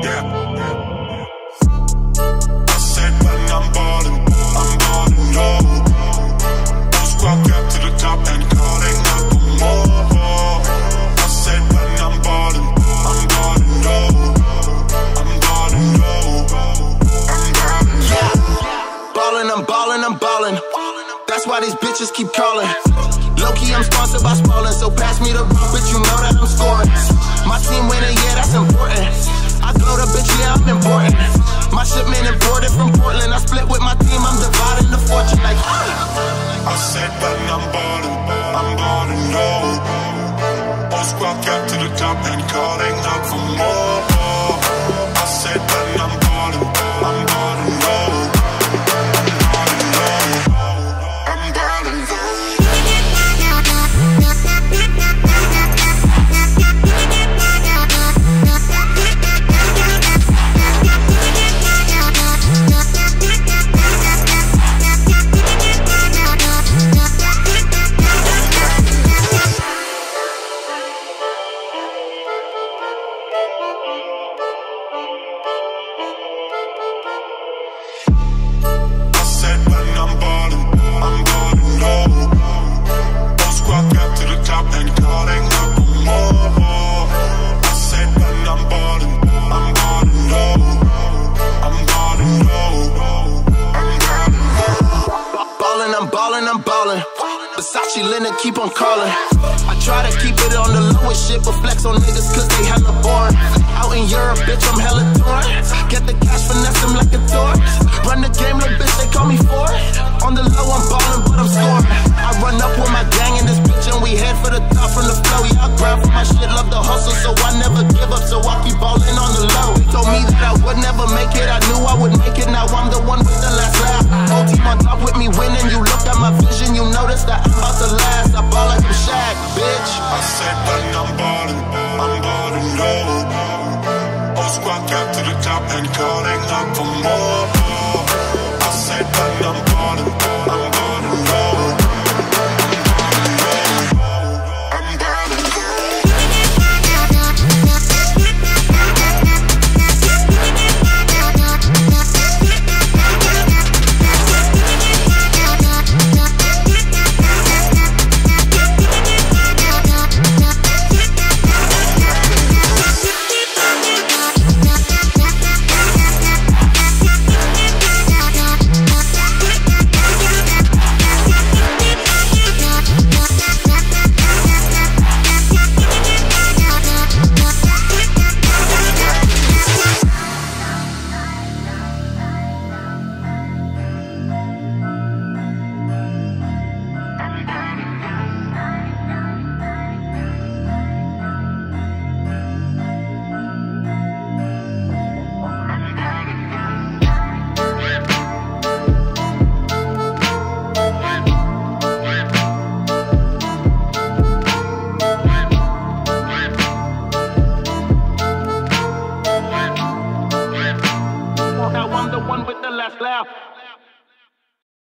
I said when I'm ballin', low. Don't squawk up to the top and calling out for more. I said when I'm ballin', low. I'm ballin' low. I'm ballin'. That's why these bitches keep calling. Low-key, I'm sponsored by Spalding, so pass me the rock, bitch, you know that I'm scoring. My team winning, yeah, that's important. I glow the bitch, yeah, I'm important. My shipment imported from Portland. I split with my team, I'm dividing the fortune like I said when I'm ballin' low. Don't squawk up to the top and calling out for more. I said when I'm ballin' low. I'm ballin'. Versace Leonard keep on calling. I try to keep it on the lowest shit, but flex on niggas cause they hella boring. Out in Europe, bitch, I'm hella torn. Get the cash, finesse them like a tour. Run the game, little bitch, they call me for it. On the low, I'm ballin', but I'm scoring. I run up with my gang in this bitch and we head for the top from the flow. Yeah, I grind for my shit, love the hustle, so I never give up, so I keep ballin' on the low. They told me that I would never make it, I knew I would make it, now I'm the one with the last laugh. Whole team on top with me winning, you look at my vision, you notice that I'm about to last. I ball like I'm Shaq, bitch. I said when I'm ballin' low. Don't squawk up to the top and calling out for more.